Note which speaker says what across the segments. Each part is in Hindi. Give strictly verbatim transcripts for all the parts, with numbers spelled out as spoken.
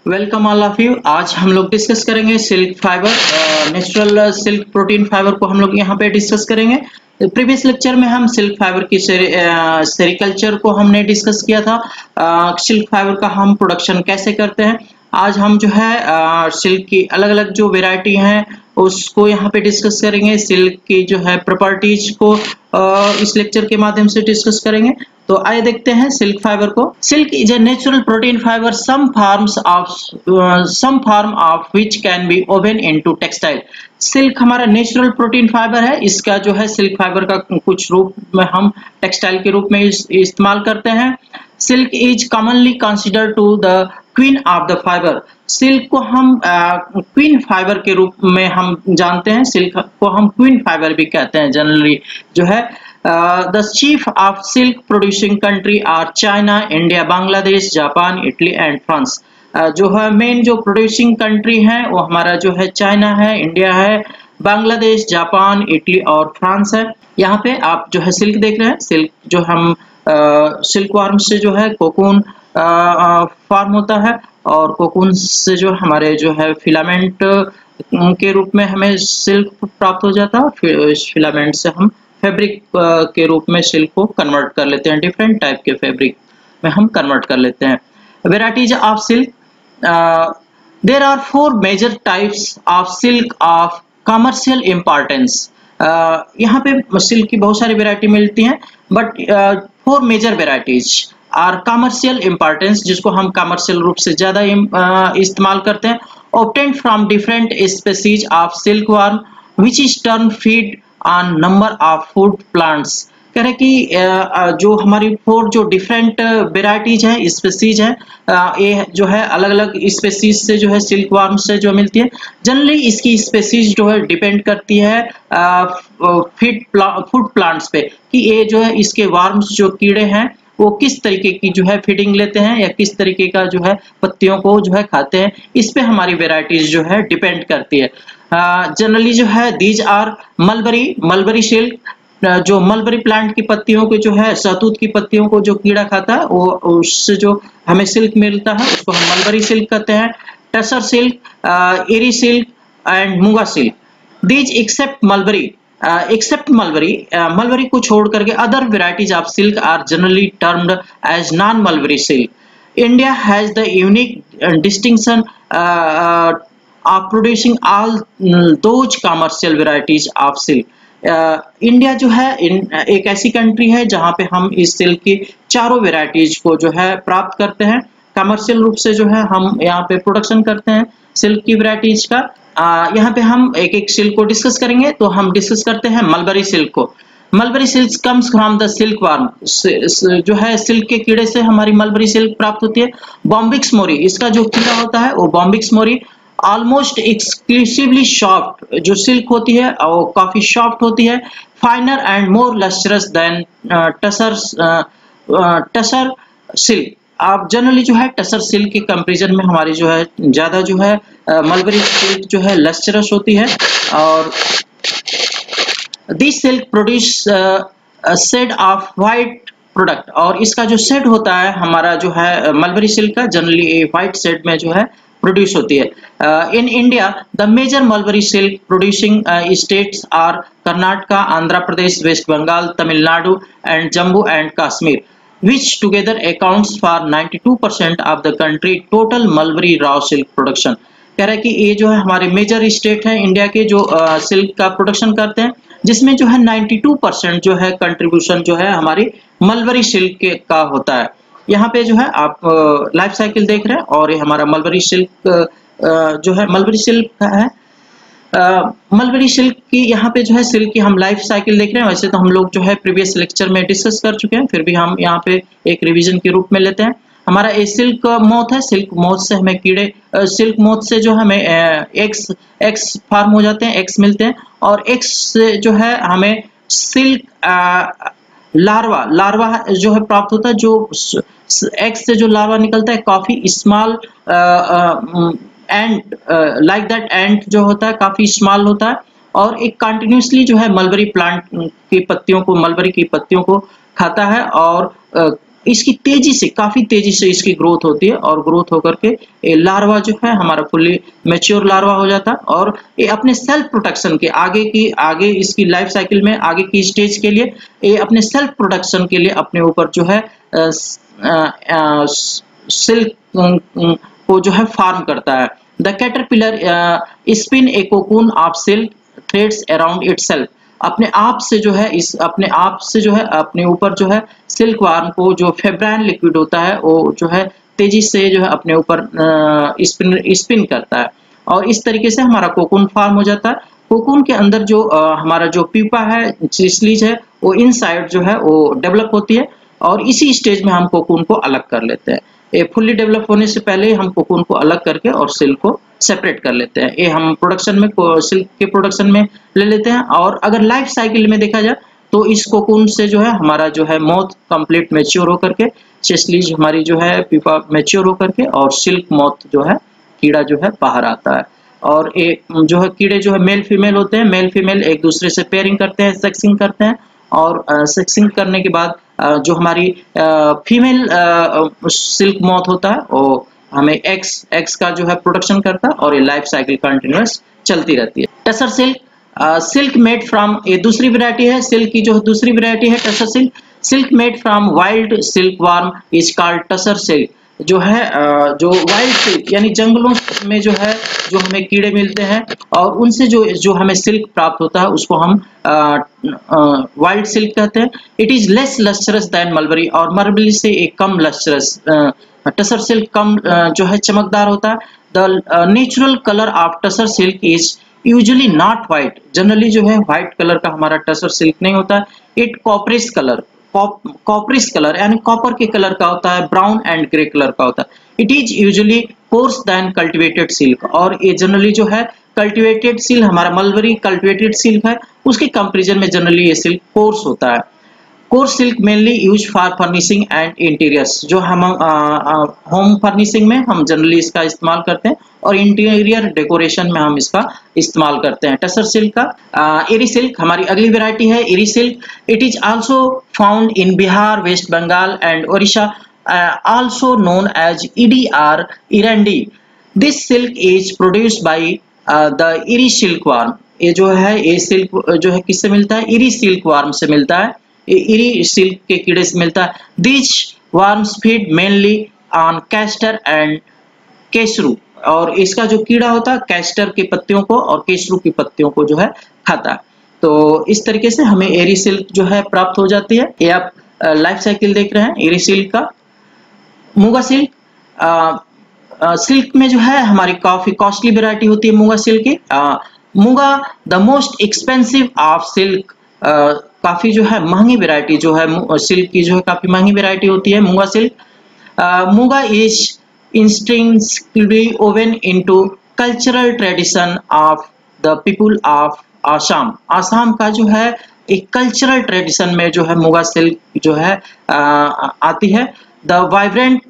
Speaker 1: Welcome all of you. आज हम लोग डिस्कस करेंगे silk fibre, natural silk protein fibre को हम लोग यहाँ पे डिस्कस करेंगे। प्रीवियस लेक्चर में हम सिल्क फाइबर की सेरिकल्चर को हमने डिस्कस किया था। सिल्क फाइबर का हम प्रोडक्शन कैसे करते हैं। आज हम जो है सिल्क की अलग अलग जो वेराइटी हैं उसको यहाँ पे डिस्कस करेंगे। सिल्क की जो है प्रॉपर्टीज को आ, इस लेक्चर के माध्यम से डिस्कस करेंगे। तो आइए देखते हैं सिल्क फाइबर को। Silk is a natural protein fibre some forms of some form of which can be woven into textile. Silk हमारा नेचुरल प्रोटीन फाइबर है। इसका जो है सिल्क फाइबर का कुछ रूप में हम टेक्सटाइल के रूप में इस, इस्तेमाल करते हैं। Silk is commonly considered to the queen of the fibre. Silk को हम क्वीन फाइबर के रूप में हम जानते हैं। सिल्क को हम क्वीन फाइबर भी कहते हैं जनरली जो है। The chief of silk producing country are China, India, Bangladesh, Japan, Italy and France. जो है मेन जो प्रोड्यूसिंग कंट्री है वो हमारा जो है चाइना है, इंडिया है, बांग्लादेश, जापान, इटली और फ्रांस है। यहाँ पे आप जो है सिल्क देख रहे हैं। सिल्क जो हम सिल्क वर्म से जो है कोकून फॉर्म होता है और कोकून से जो हमारे जो है फिलामेंट के रूप में हमें सिल्क प्राप्त हो जाता है। फिर इस फिलामेंट से हम फैब्रिक के रूप में सिल्क को कन्वर्ट कर लेते हैं। डिफरेंट टाइप के फैब्रिक में हम कन्वर्ट कर लेते हैं। Varieties of silk, there are four major types of silk of commercial importance. यहाँ पे सिल्क की बहुत सारी वेराइटी मिलती हैं, but four major varieties are commercial importance, जिसको हम कमर्शियल रूप से ज्यादा इस्तेमाल करते हैं। obtained from different species of silkworm which is term feed on number of food plants। कह रहे कि जो हमारी फोर जो डिफरेंट वेराइटीज हैं, स्पेसीज हैं, ये जो है अलग अलग स्पेसीज से जो है सिल्क वर्म से जो मिलती है। जनरली इसकी स्पेसीज जो है डिपेंड करती है फीड फूड प्लांट्स पे कि ये जो है इसके वर्म्स जो कीड़े हैं वो किस तरीके की जो है फीडिंग लेते हैं या किस तरीके का जो है पत्तियों को जो है खाते हैं। इस पे हमारी वेराइटीज जो है डिपेंड करती है। जनरली uh, जो है these are mulberry mulberry silk. जो मलबरी प्लांट की पत्तियों के जो है शहतूत की पत्तियों को जो कीड़ा खाता है वो उससे जो हमें सिल्क मिलता है उसको हम मलबरी सिल्क कहते हैं। Tussar silk, eri silk and muga silk. These except mulberry except mulberry mulberry को छोड़ करके other varieties of silk are generally termed as non mulberry silk. India has the unique distinction of producing all those commercial varieties of silk. India जो है इन, एक ऐसी कंट्री है जहां पे हम इस सिल्क की चारों वेराइटीज को जो है प्राप्त करते हैं। कमर्शियल रूप से जो है हम यहाँ पे प्रोडक्शन करते हैं सिल्क की वेराइटीज का। Uh, यहाँ पे हम एक एक सिल्क को डिस्कस करेंगे। तो हम डिस्कस करते हैं मलबरी सिल्क को। Mulberry silk comes from the silkworm. जो है सिल्क के कीड़े से हमारी मलबरी सिल्क प्राप्त होती है। बॉम्बिक्स मोरी, इसका जो कीड़ा होता है वो Bombyx mori. Almost exclusively soft जो सिल्क होती है वो काफी सॉफ्ट होती है। Finer and more lustrous than tussar tussar silk. आप जनरली जो है टसर सिल्क के कंपैरिजन में हमारी जो है ज्यादा जो है मलबरी सिल्क जो है लस्ट्रस होती है। और this silk produce shade of white product. और इसका जो शेड होता है हमारा जो है मलबरी सिल्क का जनरली व्हाइट शेड में जो है प्रोड्यूस होती है। In India the major mulberry silk producing states are Karnataka, Andhra Pradesh, West Bengal, Tamil Nadu and Jammu and Kashmir, which together accounts for ninety-two percent of the country total mulberry raw silk production। कह रहा है कि ये जो है हमारे मेजर स्टेट है इंडिया के जो सिल्क का प्रोडक्शन करते हैं, जिसमें जो है बानवे परसेंट जो है कंट्रीब्यूशन जो है हमारी मलबरी सिल्क के का होता है। यहाँ पे जो है आप लाइफ साइकिल देख रहे हैं और ये हमारा मलबरी सिल्क जो है मलबरी सिल्क है। मलबरी सिल्क की यहाँ पे जो है सिल्क की हम लाइफ साइकिल देख रहे हैं। वैसे तो हम लोग जो है प्रीवियस लेक्चर में डिस्कस कर चुके हैं, फिर भी हम यहाँ पे एक रिवीजन के रूप में लेते हैं। हमारा ये सिल्क मोथ है। सिल्क मोथ से हमें कीड़े सिल्क मोथ से जो हमें एक्स एक्स फार्म हो जाते हैं, एक्स मिलते हैं। और एक्स से जो है हमें सिल्क लार्वा लार्वा जो है प्राप्त होता है। जो एक्स से जो लार्वा निकलता है काफी small and like that ant जो होता है काफी स्मॉल होता है और एक कंटिन्यूसली जो है मलबरी प्लांट की पत्तियों को मलबरी की पत्तियों को खाता है और इसकी तेजी से काफी तेजी से इसकी ग्रोथ होती है और ग्रोथ होकर के ये लार्वा जो है हमारा फुल्ली मैच्योर लार्वा हो जाता है और ये अपने सेल्फ प्रोटेक्शन के आगे की आगे इसकी लाइफ साइकिल में आगे की स्टेज के लिए ये अपने सेल्फ प्रोटेक्शन के लिए अपने ऊपर जो है सिल्क को जो है फार्म करता है। The caterpillar spin a cocoon of silk threads around itself. अपने आप से जो है इस अपने आप से जो है अपने ऊपर जो है सिल्क वार्म को जो फेब्राइन लिक्विड होता है वो जो है तेजी से जो है अपने ऊपर स्पिन स्पिन करता है और इस तरीके से हमारा कोकून फार्म हो जाता है। कोकून के अंदर जो आ, हमारा जो प्यूपा है चिसलीज है वो इनसाइड जो है वो डेवलप होती है और इसी स्टेज में हम कोकून को अलग कर लेते हैं। ये फुल्ली डेवलप होने से पहले हम कोकून को अलग करके और सिल्क को सेपरेट कर लेते हैं। ये हम प्रोडक्शन में सिल्क के प्रोडक्शन में ले लेते हैं और अगर लाइफ साइकिल में देखा जाए तो इस कोकून से जो है हमारा जो है मोथ कंप्लीट मैच्योर होकर के चिसलीज हमारी जो है प्यूपा मैच्योर होकर के और सिल्क मोथ जो है कीड़ा जो है बाहर आता है और ये जो है कीड़े जो है मेल फीमेल होते हैं। मेल फीमेल एक दूसरे से पेयरिंग करते हैं, सेक्सिंग करते हैं और सेक्सिंग करने के बाद जो हमारी फीमेल सिल्क मॉथ होता है वो हमें एक्स एक्स का जो है प्रोडक्शन करता है और ये लाइफ साइकिल कंटिन्यूअस चलती रहती है। Tussar silk silk made from ये दूसरी वैरायटी है। सिल्क की जो दूसरी वैरायटी है tussar silk. Silk made from wild silk worm is called tussar silk. जो है जो वाइल्ड सिल्क यानी जंगलों में जो है जो हमें कीड़े मिलते हैं और उनसे जो जो हमें सिल्क प्राप्त होता है उसको हम वाइल्ड सिल्क कहते हैं। It is less lustrous than mulberry और मलबरी से एक कम लस्टरस। टसर सिल्क कम जो है चमकदार होता है। The natural colour of tussar silk is usually not white. Generally जो है व्हाइट कलर का हमारा टसर सिल्क नहीं होता है। It copperish colour copperish colour यानी कॉपर के कलर का होता है, ब्राउन एंड ग्रे कलर का होता है। It is usually coarse than cultivated silk और ये जनरली जो है कल्टिवेटेड सिल्क हमारा मलबरी कल्टिवेटेड सिल्क है उसके कंपैरिजन में जनरली ये सिल्क कोर्स होता है। Coarse silk mainly use for furnishing and interiors. जो हम होम फर्निशिंग में हम जनरली इसका इस्तेमाल करते हैं और इंटीरियर डेकोरेशन में हम इसका इस्तेमाल करते हैं। टसर सिल्क का एरी सिल्क हमारी अगली वैरायटी है eri silk. It is also found in Bihar, West Bengal and Odisha, also known as eri or erandi. This silk is produced by the eri silkworm. ये जो है ये सिल्क जो है किससे मिलता है? इरी सिल्क वार्म से मिलता है, इरी सिल्क के कीड़े से मिलता है। This worms feed mainly on castor and kesseru और इसका जो कीड़ा होता है कैस्टर के पत्तियों को और केसरू की पत्तियों को जो है खाता है। तो इस तरीके से हमें एरी सिल्क जो है प्राप्त हो जाती है। ये आप लाइफ साइकिल देख रहे हैं एरी सिल्क का। मुगा सिल्क सिल्क में जो है हमारी काफी कॉस्टली वैरायटी होती है मुगा सिल्क की। Muga the most expensive of silk, काफी जो है महंगी वैरायटी जो है सिल्क की जो है काफी महंगी वैरायटी होती है muga silk. Muga is intrinsically woven into cultural tradition of the people of Assam. Assam का जो है एक कल्चरल ट्रेडिशन में जो है मुगा सिल्क जो है आ, आती है। The vibrant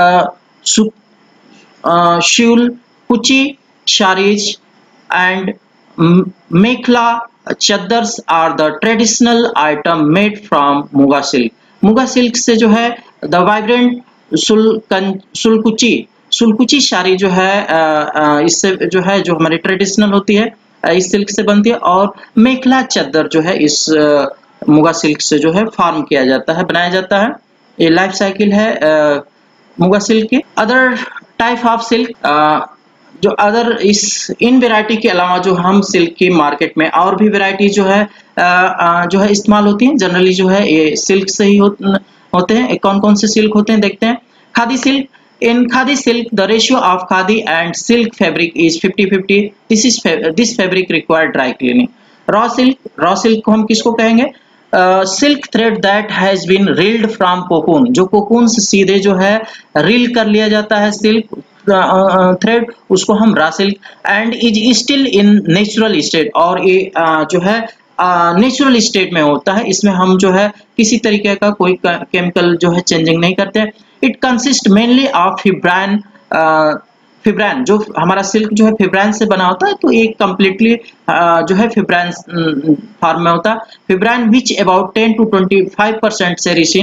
Speaker 1: Sualkuchi saris and mekhela chadors are the traditional item made from muga silk. Muga silk से जो है द वाइब्रेंट सुलकुची सुलकुची साड़ी जो है इससे जो है जो हमारी ट्रेडिशनल होती है इस सिल्क से बनती है और मेखला चद्दर जो है इस मुगा सिल्क से जो है फॉर्म किया जाता है, बनाया जाता है। ये लाइफ साइकिल है मुगा सिल्क की। अदर टाइप ऑफ सिल्क जो अदर इस इन वैरायटी के अलावा जो हम सिल्क की मार्केट में और भी वैरायटी जो है आ, आ, जो है इस्तेमाल होती है। जनरली जो है ये सिल्क से ही हो, होते हैं। कौन कौन से सिल्क होते हैं देखते हैं। Khadi silk. In khadi silk the ratio of khadi and silk fabric is fifty fifty. This is this fabric required dry cleaning. Raw silk raw silk को हम किसको कहेंगे? Silk thread that has been reeled from cocoon. जो कोकून से सीधे जो है रील कर लिया जाता है सिल्क थ्रेड, उसको हम raw silk and is still in natural state. और ये जो है नेचुरल uh, स्टेट में होता है। इसमें हम जो है किसी तरीके का कोई केमिकल जो है चेंजिंग नहीं करते। It consist mainly of fibroin. Fibroin जो हमारा सिल्क जो है फिब्राइन से बना होता है, तो एक कम्प्लीटली uh, जो है फिब्राइन फॉर्म में होता है। Fibroin which about ten to twenty five percent sericin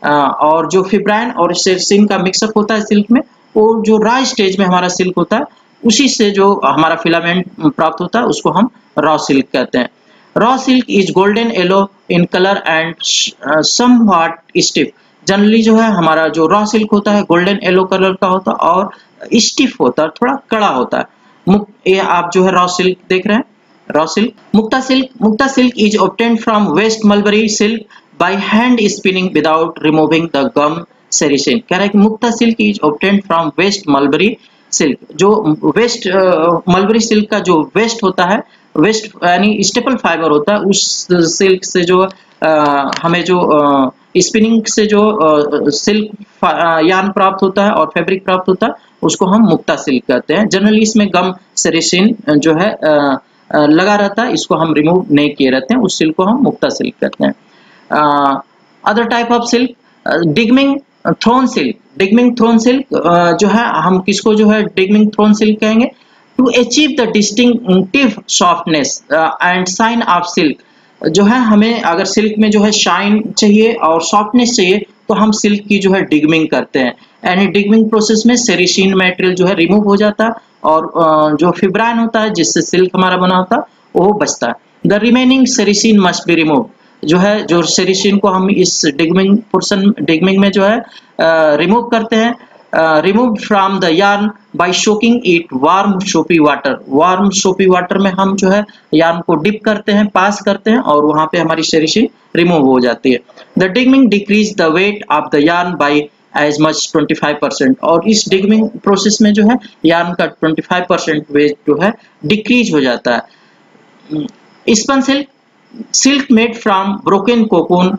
Speaker 1: और जो फिब्राइन और सेरिसिन का मिक्सअप होता है सिल्क में, वो जो रॉ स्टेज में हमारा सिल्क होता है उसी से जो हमारा फिलामेंट प्राप्त होता है उसको हम रॉ सिल्क कहते हैं। Raw silk is golden yellow in colour and somewhat stiff. Generally जो है हमारा जो रॉ सिल्क होता है गोल्डन येलो कलर का होता है और स्टिफ होता है, थोड़ा कड़ा होता है। ये आप जो है रॉ सिल्क देख रहे हैं, raw silk. Mukta silk, mukta silk is obtained from waste mulberry silk by hand spinning without removing the gum sericin. कह रहा है कि mukta silk is obtained from waste mulberry silk. जो वेस्ट मलबरी सिल्क का जो वेस्ट होता है, वेस्ट यानी स्टेपल फाइबर होता है, उस सिल्क से जो आ, हमें जो स्पिनिंग से जो आ, सिल्क यार्न प्राप्त होता है और फैब्रिक प्राप्त होता है उसको हम मुक्ता सिल्क कहते हैं। जनरली इसमें गम सेरिसिन जो है आ, आ, लगा रहता है, इसको हम रिमूव नहीं किए रहते हैं, उस सिल्क को हम मुक्ता सिल्क कहते हैं। Other type of silk, degumming thrown silk. Degumming thrown silk जो है हम किसको जो है डिगमिंग थ्रोन सिल्क कहेंगे? To achieve the distinctive softness and shine of silk. जो है हमें अगर सिल्क में जो है शाइन चाहिए और सॉफ्टनेस चाहिए तो हम सिल्क की जो है डिगमिंग करते हैं। यानी डिगमिंग प्रोसेस में सेरिसिन मटेरियल जो है रिमूव हो जाता है और जो फिब्राइन होता है जिससे सिल्क हमारा बना होता है वो बचता है। The remaining sericin must be remove. जो है जो सेरिसिन को हम इस डिगमिंग पोर्शन डिगमिंग में जो है रिमूव uh, करते हैं। Remove from the yarn by soaking it warm soapy water. Warm soapy water में हम जो है यार्न को डिप करते हैं, पास करते हैं और वहां पे हमारी सेरिसिन रिमूव हो जाती है। The degumming decrease the weight of the yarn by as much twenty five percent. और इस डिगमिंग प्रोसेस में जो है यार्न का ट्वेंटी फाइव परसेंट वेट जो है डिक्रीज हो जाता है। Spun silk, silk made from broken cocoon.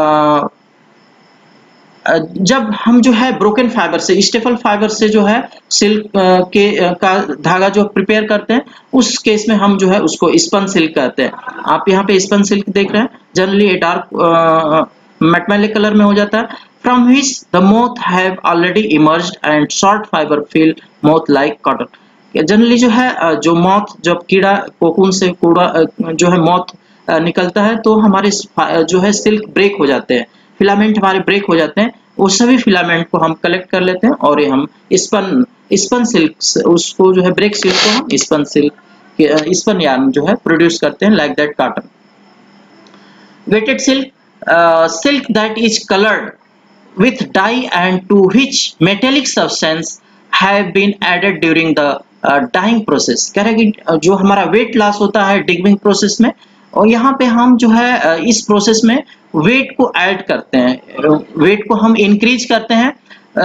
Speaker 1: जब हम जो है ब्रोकन फाइबर से, स्टेपल फाइबर से जो है सिल्क के का धागा जो प्रिपेयर करते हैं उस केस में हम जो है उसको स्पन सिल्क कहते हैं। आप यहाँ पे स्पन सिल्क देख रहे हैं, जनरली ये डार्क मेटमेलिक कलर में हो जाता है। From which the moth have already emerged and short fibre feel moth like cotton. Generally जो है जो मॉथ, जब कीड़ा कोकून से कूड़ा जो है मॉथ निकलता है तो हमारे जो है सिल्क ब्रेक हो जाते हैं, फिलामेंट हमारे ब्रेक हो जाते हैं। वो सभी फिलामेंट को हम कलेक्ट कर लेते हैं और ये हम स्पन स्पन सिल्क उसको जो है ब्रेक सिल्क को हम स्पन सिल्क स्पन यार्न जो है प्रोड्यूस करते हैं like that cotton. Weighted silk, silk that is coloured with dye and to which metallic substance have been added during the uh, dyeing process। कह रहे हैं कि जो हमारा वेट लॉस होता है डिगमिंग प्रोसेस में, और यहाँ पे हम जो है इस प्रोसेस में वेट को ऐड करते हैं, वेट को हम इंक्रीज करते हैं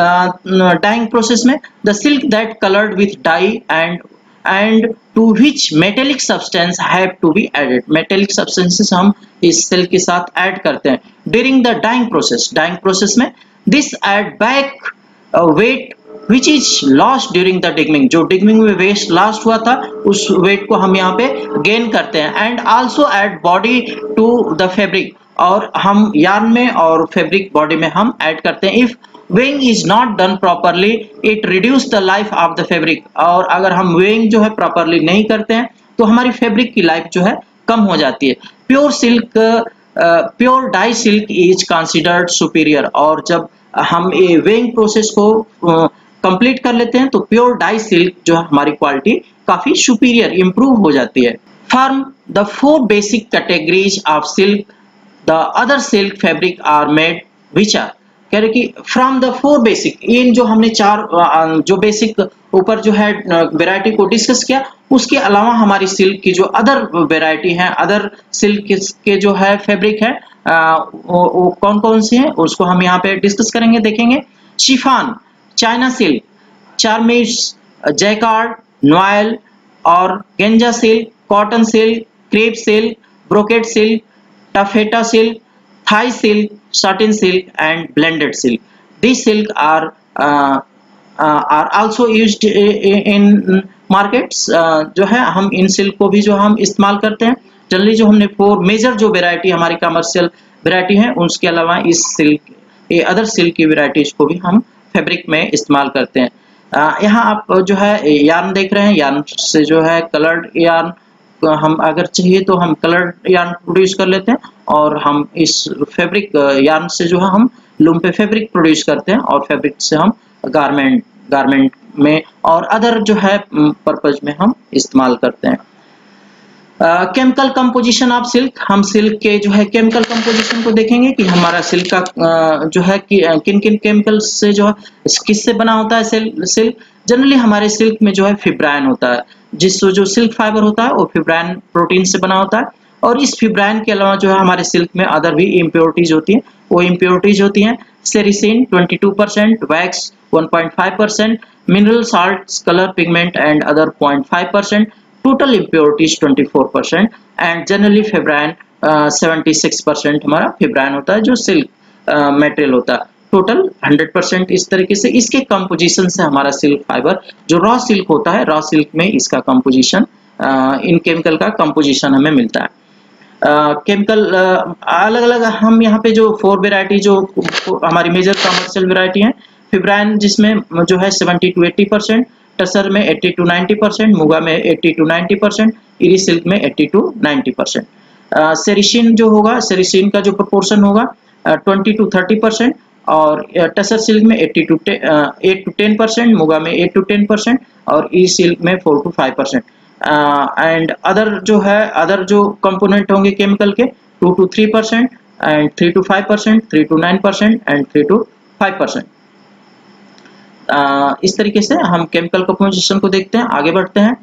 Speaker 1: डाइंग प्रोसेस में। The silk that coloured with dye and and to which metallic substance have to be added. Metallic substances हम इस सिल्क के साथ ऐड करते हैं during the dyeing process. Dyeing process में this add back weight which is lost during the degumming. जो डिगमिंग में वेट लॉस्ट हुआ था उस वेट को हम यहाँ पे गेन करते हैं। And also add body to the fabric, और हम यार्न में और फैब्रिक बॉडी में हम ऐड करते हैं। If weighing is not done properly it reduce the life of the fabric। और अगर हम weighing जो है properly नहीं करते हैं तो हमारी फैब्रिक की लाइफ जो है कम हो जाती है। Pure silk, pure dye silk is considered superior. और जब हम ये वेइंग प्रोसेस को कंप्लीट uh, कर लेते हैं तो प्योर डाई सिल्क जो है हमारी क्वालिटी काफी सुपीरियर इंप्रूव हो जाती है। From the four basic categories of silk the other silk fabric are made which are. कह रहे कि फ्रॉम द फोर बेसिक, इन जो हमने चार जो बेसिक ऊपर जो है वैरायटी को डिस्कस किया, उसके अलावा हमारी सिल्क की जो अदर वैरायटी है, अदर सिल्क के जो है फैब्रिक है वो, वो कौन कौन से हैं उसको हम यहाँ पे डिस्कस करेंगे, देखेंगे। Chiffon, China silk, charmeuse, jacquard, noil और गेंजा silk, cotton silk, crepe silk, brocade silk, taffeta silk, Thai silk, satin silk and blended silk. These silk are uh, uh, are also used in markets। uh, जो है हम इन सिल्क को भी जो हम इस्तेमाल करते हैं। जनरली जो हमने फोर मेजर जो वैरायटी हमारी कमर्शियल वैरायटी है उसके अलावा इस सिल्क ये अदर सिल्क की वैरायटीज को भी हम फैब्रिक में इस्तेमाल करते हैं। uh, यहाँ आप जो है यार्न देख रहे हैं, यार्न से जो है कलर्ड यार्न हम अगर चाहिए तो हम कलर यार्न प्रोड्यूस कर लेते हैं और हम इस फैब्रिक यार्न से जो है हम लूम पे फैब्रिक प्रोड्यूस करते हैं और फैब्रिक से हम गारमेंट गारमेंट में और अदर जो है पर्पज में हम इस्तेमाल करते हैं। केमिकल कंपोजिशन ऑफ सिल्क, हम सिल्क के जो है केमिकल कंपोजिशन को देखेंगे कि हमारा सिल्क का uh, जो है कि किन किन केमिकल्स से जो है किससे बना होता है सिल्क। जनरली हमारे सिल्क में जो है फिब्राइन होता है, जिस जो सिल्क फाइबर होता है वो फिब्राइन प्रोटीन से बना होता है। और इस फिब्राइन के अलावा जो है हमारे सिल्क में अदर भी इम्प्योरिटीज होती हैं, वो इम्प्योरिटीज होती हैं सेरिसिन बाईस परसेंट, वैक्स एक पॉइंट पाँच percent, mineral salts, colour pigment and other zero point five percent, total impurities twenty-four percent and generally fibrin uh, seventy-six percent हमारा फिब्राइन होता है जो सिल्क मटेरियल होता है। टोटल हंड्रेड परसेंट इस तरीके से इसके कंपोजिशन से हमारा सिल्क फाइबर जो रॉ सिल्क होता है, रॉ सिल्क में इसका कंपोजिशन इन केमिकल का कंपोजिशन हमें मिलता है। केमिकल अलग अलग हम यहाँ पे जो फोर वेराइटी जो हमारी मेजर कमर्शियल वेराइटी है, फिब्राइन जिसमें जो है seventy to eighty percent, tussar में अस्सी टू नब्बे परसेंट, मुगा में अस्सी टू नब्बे परसेंट, इरी सिल्क में अस्सी टू नब्बे परसेंट। सेरिसिन जो होगा, सेरिसिन का जो प्रोपोर्शन होगा ट्वेंटी टू थर्टी परसेंट और टसर सिल्क में eight to ten percent, muga में एट टू टेन परसेंट और इरी सिल्क में four to five percent. And other जो है अदर जो कंपोनेंट होंगे केमिकल के two to three percent and three to five percent, three to nine percent and three to five percent. Uh, इस तरीके से हम केमिकल कंपोजिशन को देखते हैं। आगे बढ़ते हैं।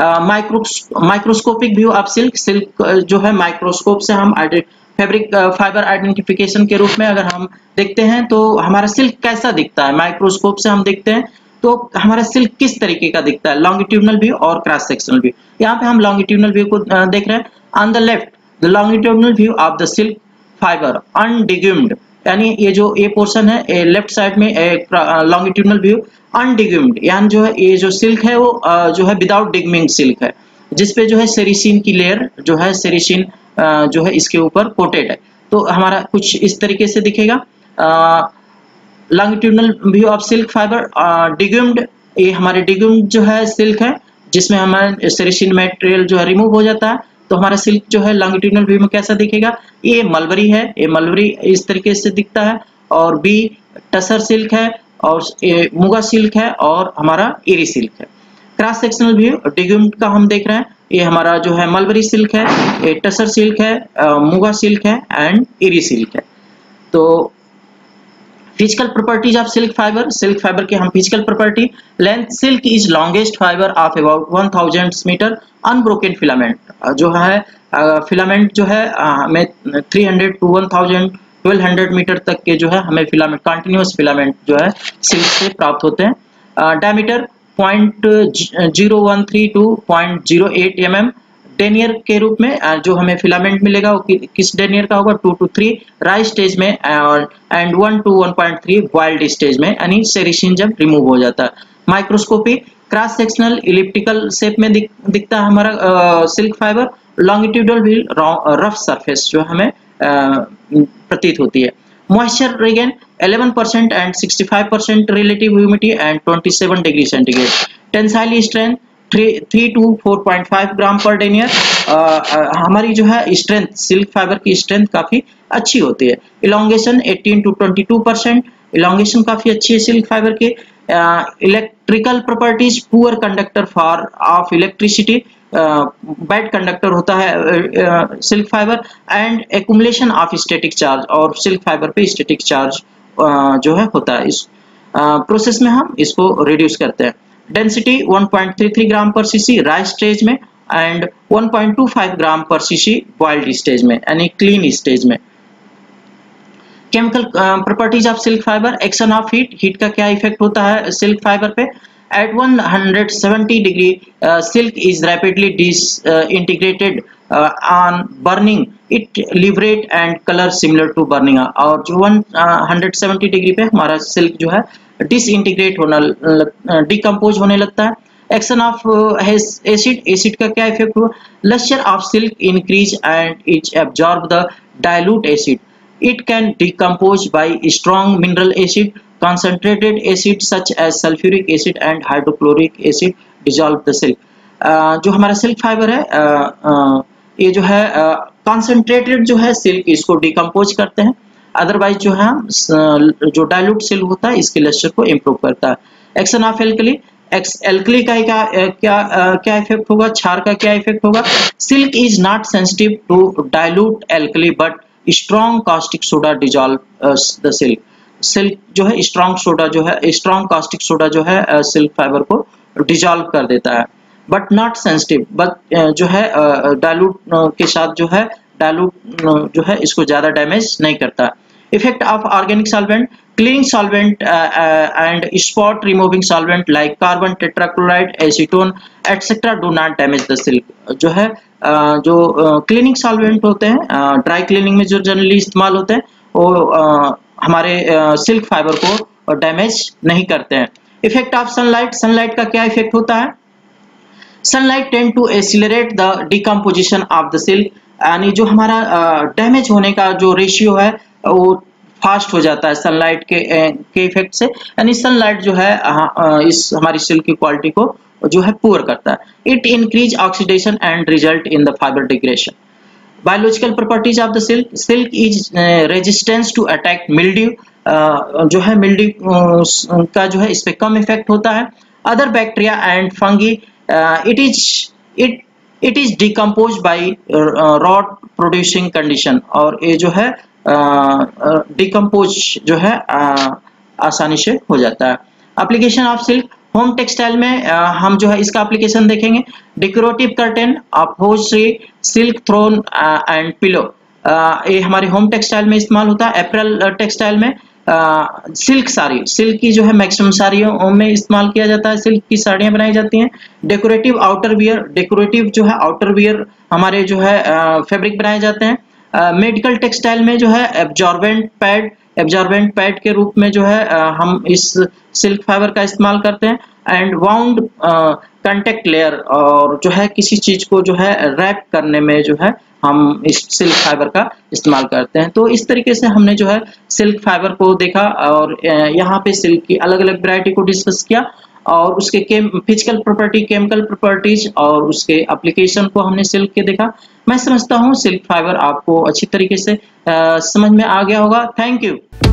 Speaker 1: Microscopic view of silk, silk जो है माइक्रोस्कोप से हम फैब्रिक फाइबर आइडेंटिफिकेशन के रूप में अगर हम देखते हैं तो हमारा सिल्क कैसा दिखता है, माइक्रोस्कोप से हम देखते हैं तो हमारा सिल्क किस तरीके का दिखता है, लॉन्गिट्यूडनल व्यू और क्रॉस सेक्शनल व्यू। यहाँ पे हम लॉन्गिट्यूडनल व्यू को uh, देख रहे हैं। On the left the longitudinal view of the silk fibre undegummed, यानी ये जो ए पोर्शन है ए लेफ्ट साइड में लॉन्गिट्यूडनल व्यू अनडिग्यूम्ड, यानी जो है ये जो सिल्क है वो uh, जो है विदाउट डिगमिंग सिल्क है, जिसपे जो है सेरिसिन की लेयर जो है सेरिसिन uh, जो है इसके ऊपर कोटेड है। तो हमारा कुछ इस तरीके से दिखेगा। Longitudinal view of silk fibre degummed, ये हमारे डिग्यूम्ड जो है सिल्क है जिसमें हमारा सेरिसिन मटेरियल जो है रिमूव हो जाता है। तो हमारा सिल्क जो है लॉन्गिट्यूडनल व्यू में कैसा दिखेगा, ये मलबरी है, ये मलबरी इस तरीके से दिखता है और बी टसर सिल्क है और ये मुगा सिल्क है और हमारा इरी सिल्क है। क्रॉस सेक्शनल व्यू डिग्यूम्ड का हम देख रहे हैं, ये हमारा जो है मलबरी सिल्क है, ये टसर सिल्क है, मुगा सिल्क है एंड इरी सिल्क है। तो physical properties of silk fibre, silk fibre के हम physical property, length silk is longest fibre of about one thousand metre, unbroken filament जो है फिलामेंट जो है हमें three hundred to one thousand twelve hundred metre तक के जो है हमें फिलामेंट कंटिन्यूअस फिलामेंट जो है सिल्क से प्राप्त होते हैं। Diameter point zero one three to point zero eight m m, denier के रूप में जो हमें फिलामेंट मिलेगा वो कि, किस डेनियर का होगा, two to three rise stage में and one to one point three wild stage में, यानी सेरिसिन जब रिमूव हो जाता है। Microscopy cross sectional elliptical shape में दिख, दिखता है हमारा सिल्क फाइबर। लॉन्गिट्यूडल भी रफ सरफेस जो हमें आ, प्रतीत होती है। Moisture regain eleven percent and sixty five percent relative humidity and twenty seven degree centigrade. Tensile strength three to four point five gram per denier. हमारी जो है स्ट्रेंथ सिल्क फाइबर की स्ट्रेंथ काफी अच्छी होती है। Elongation eighteen to twenty two percent, elongation काफी अच्छी है सिल्क फाइबर के। Electrical properties poor conductor for of electricity, bad conductor होता है silk fibre and accumulation of static charge, और सिल्क फाइबर पे स्टैटिक चार्ज जो है होता है। इस प्रोसेस में हम इसको रिड्यूस करते हैं। Density one point three three gram per cc rise stage में and one point two five gram per cc boiled stage में, यानी क्लीन स्टेज में। Chemical properties of silk fibre, action of heat, heat का क्या इफेक्ट होता है सिल्क फाइबर पे। At one hundred seventy degree silk is rapidly disintegrated on burning, it liberate and colour similar to burning. और जो वन हंड्रेड सेवेंटी डिग्री पे हमारा सिल्क जो है डिसइंटीग्रेट होना डिकम्पोज होने लगता है। एक्शन ऑफ एसिड, एसिड का क्या इफेक्ट हुआ, lustre of silk increase and it absorb the dilute acid, it can decompose by strong mineral acid, concentrated acid such as sulfuric acid and hydrochloric acid dissolve the silk। uh, जो हमारा सिल्क फाइबर है uh, uh, ये जो है कंसंट्रेटेड uh, जो है सिल्क इसको डिकम्पोज करते हैं। अदरवाइज जो है जो डाइल्यूट सिल्क होता है इसके लस्टर को इम्प्रूव करता है। Action of alkali, ex alkali का क्या क्या क्या इफेक्ट होगा, क्षार का क्या इफेक्ट होगा। Silk is not sensitive to dilute alkali but strong caustic soda dissolve the silk. Silk जो है स्ट्रॉन्ग सोडा जो है स्ट्रॉन्ग कास्टिक सोडा जो है सिल्क फाइबर को डिजॉल्व कर देता है, बट नॉट सेंसिटिव, बट जो है डाइल्यूट के साथ जो है डाइल्यूट जो है इसको ज्यादा डैमेज नहीं करता। Effect of organic solvent, cleaning solvent and spot removing solvent like carbon tetrachloride, acetone etcetera do not damage the silk. जो है uh, जो क्लीनिंग uh, सॉल्वेंट होते हैं ड्राई uh, क्लीनिंग में जो जनरली इस्तेमाल होते हैं वो uh, हमारे सिल्क uh, फाइबर को डैमेज नहीं करते हैं। इफेक्ट ऑफ सनलाइट, सनलाइट का क्या इफेक्ट होता है। Sunlight tend to accelerate the decomposition of the silk, यानी जो हमारा डैमेज uh, होने का जो रेशियो है वो फास्ट हो जाता है सनलाइट के के इफेक्ट से, यानी सनलाइट जो है uh, इस हमारी सिल्क की क्वालिटी को जो है पुअर करता है। It increase oxidation and result in the fibre degradation. Biological properties of the silk, silk is resistance to attack mildew, जो है मिल्ड्यू uh, का जो है इस पे कम इफेक्ट होता है। Other bacteria and fungi, it is it it is decompose by rot producing condition, और ये जो है डिकम्पोज uh, uh, जो है uh, आसानी से हो जाता है। Application of silk, home textile में uh, हम जो है इसका एप्लीकेशन देखेंगे। Decorative curtain, upholstery, silk throne and pillow, ये हमारे होम टेक्सटाइल में इस्तेमाल होता है। अप्रैल टेक्सटाइल में सिल्क uh, साड़ी, सिल्क की जो है मैक्सिमम साड़ियों में इस्तेमाल किया जाता है, सिल्क की साड़ियां बनाई जाती हैं। डेकोरेटिव आउटर वियर, डेकोरेटिव जो है आउटर वियर हमारे जो है फैब्रिक uh, बनाए जाते हैं। मेडिकल uh, टेक्सटाइल में जो है एब्जॉर्बेंट पैड, एब्जॉर्बेंट पैड के रूप में जो है uh, हम इस सिल्क फाइबर का इस्तेमाल करते हैं। एंड वाउंड कांटेक्ट लेयर, और जो है किसी चीज को जो है रैप करने में जो है हम इस सिल्क फाइबर का इस्तेमाल करते हैं। तो इस तरीके से हमने जो है सिल्क फाइबर को देखा और यहाँ पे सिल्क की अलग अलग वैरायटी को डिस्कस किया और उसके फिजिकल प्रॉपर्टी, केमिकल प्रॉपर्टीज और उसके एप्लीकेशन को हमने सिल्क के देखा। मैं समझता हूँ सिल्क फाइबर आपको अच्छी तरीके से आ, समझ में आ गया होगा। Thank you.